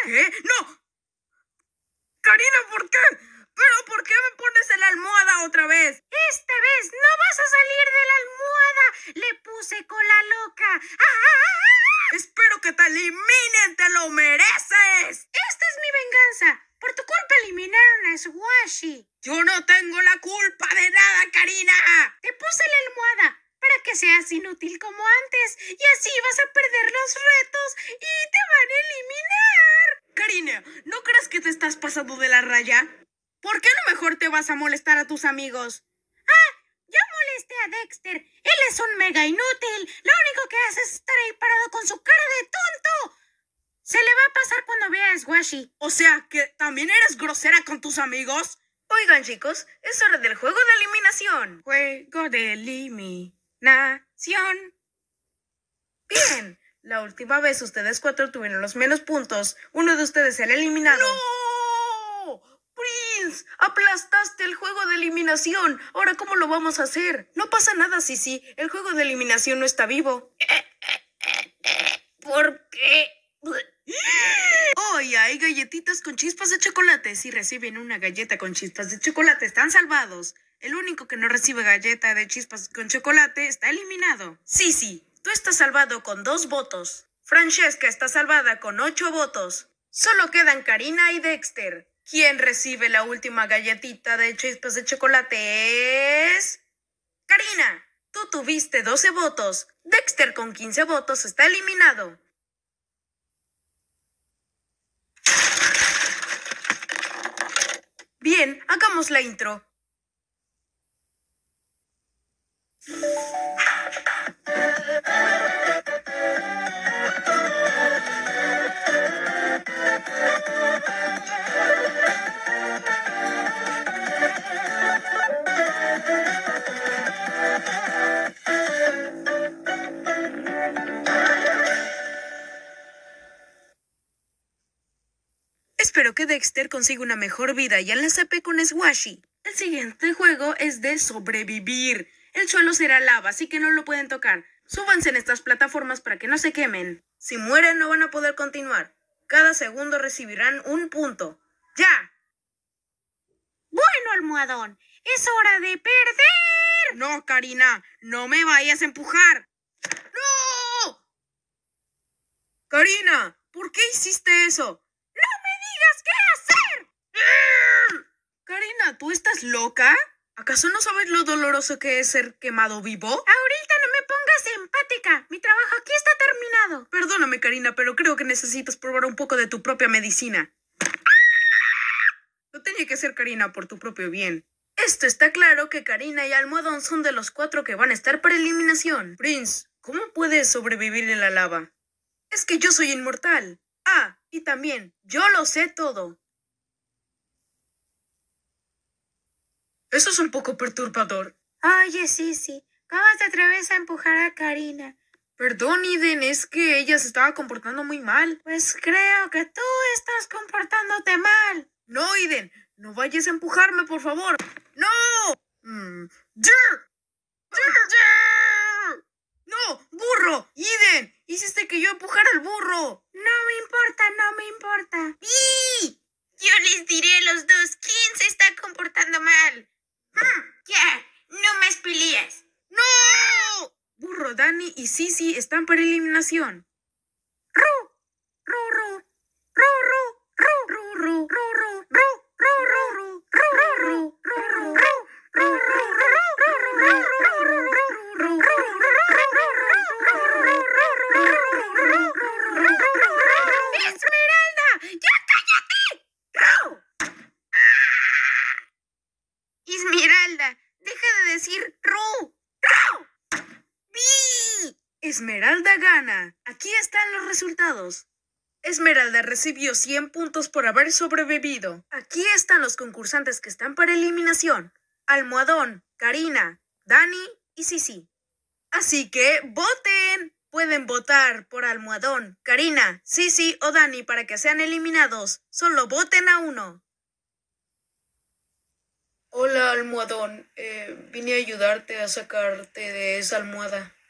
¿Qué? ¡No! Karina, ¿por qué? ¿Pero por qué me pones en la almohada otra vez? Esta vez no vas a salir de la almohada. Le puse cola loca. ¡Ah! Espero que te eliminen, te lo mereces. Esta es mi venganza. Por tu culpa eliminaron a Squashy. Yo no tengo la culpa de nada, Karina. Te puse la almohada para que seas inútil como antes y así vas a perder los retos y te van a eliminar. Karina, ¿no crees que te estás pasando de la raya? ¿Por qué no mejor te vas a molestar a tus amigos? Ya molesté a Dexter. Él es un mega inútil. Lo único que hace es estar ahí parado con su cara de tonto. Se le va a pasar cuando vea a Squashy. O sea, ¿que también eres grosera con tus amigos? Oigan, chicos, es hora del juego de eliminación. Juego de eliminación. Bien, la última vez ustedes 4 tuvieron los menos puntos. Uno de ustedes será eliminado. ¡No! ¡Prince! ¡Aplastaste el juego de eliminación! ¿Ahora cómo lo vamos a hacer? No pasa nada, Sisi. El juego de eliminación no está vivo. ¿Por qué? Hoy hay galletitas con chispas de chocolate. Si reciben una galleta con chispas de chocolate, están salvados. El único que no recibe galleta de chispas con chocolate está eliminado. Sisi, tú estás salvado con 2 votos. Francesca está salvada con 8 votos. Solo quedan Karina y Dexter. ¿Quién recibe la última galletita de chispas de chocolate es... Karina, tú tuviste 12 votos. Dexter con 15 votos está eliminado. Bien, hagamos la intro. Espero que Dexter consiga una mejor vida y enlace con Squashy. El siguiente juego es de sobrevivir. El suelo será lava, así que no lo pueden tocar. Súbanse en estas plataformas para que no se quemen. Si mueren no van a poder continuar. Cada segundo recibirán 1 punto. ¡Ya! Bueno, almohadón, es hora de perder. No, Karina, no me vayas a empujar. ¡No! Karina, ¿por qué hiciste eso? ¿Qué hacer? Karina, ¿tú estás loca? ¿Acaso no sabes lo doloroso que es ser quemado vivo? Ahorita no me pongas empática. Mi trabajo aquí está terminado. Perdóname, Karina, pero creo que necesitas probar un poco de tu propia medicina. No tenía que ser, Karina, por tu propio bien. Esto está claro que Karina y Almohadón son de los 4 que van a estar para eliminación. Prince, ¿cómo puedes sobrevivir en la lava? Es que yo soy inmortal. Ah, y también, yo lo sé todo. Eso es un poco perturbador. Oye, Sisi, ¿cómo te atreves a empujar a Karina? Perdón, Eden, es que ella se estaba comportando muy mal. Pues creo que tú estás comportándote mal. No, Eden, no vayas a empujarme, por favor. ¡No! ¡No! ¡Burro! ¡Eden! ¡Hiciste que yo empujara al burro! No me importa, no me importa. ¡Y! Yo les diré a los dos quién se está comportando mal. Ya, no más peleas. ¡No! Burro, Dani y Sisi están para eliminación. Ru, ru, ru, ru, ru, ru, ru, ru, ru, ru, ru, ru, ru, ru, ru, ru, ru, ru, ¡Esmeralda! ¡Ya cállate! Esmeralda, deja de decir Ru. Esmeralda gana. Aquí están los resultados. Esmeralda recibió 100 puntos por haber sobrevivido. Aquí están los concursantes que están para eliminación. Almohadón, Karina, Dani y Sisi. Así que voten. Pueden votar por Almohadón, Karina, Sisi o Dani para que sean eliminados. Solo voten a uno. Hola, Almohadón. Vine a ayudarte a sacarte de esa almohada.